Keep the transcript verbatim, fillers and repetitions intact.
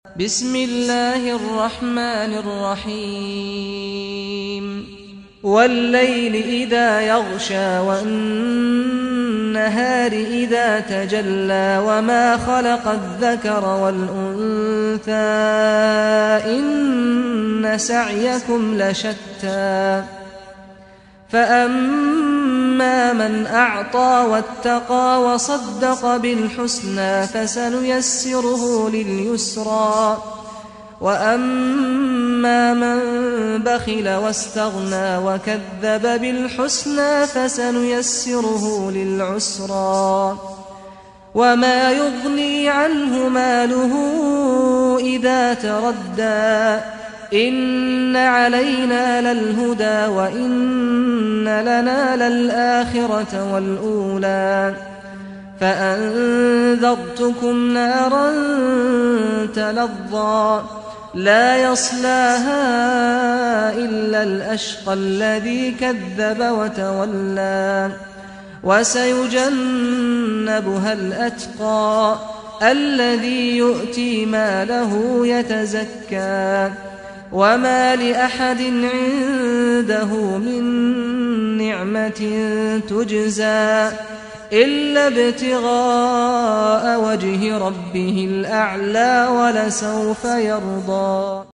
بسم الله الرحمن الرحيم والليل إذا يغشى والنهار إذا تجلى وما خلق الذكر والأنثى إن سعيكم لشتى فأما من أعطى واتقى وصدق بالحسنى فسنيسره لليسرى وأما من بخل واستغنى وكذب بالحسنى فسنيسره للعسرى وما يغني عنه ماله إذا تردى إن علينا للهدى وإن لنا للآخرة والأولى فأنذرتكم نارا تلظى لا يصلاها إلا الأشقى الذي كذب وتولى وسيجنبها الأتقى الذي يؤتي ماله يتزكى وما لأحد عنده من نعمة تجزى إلا ابتغاء وجه ربه الأعلى ولسوف يرضى.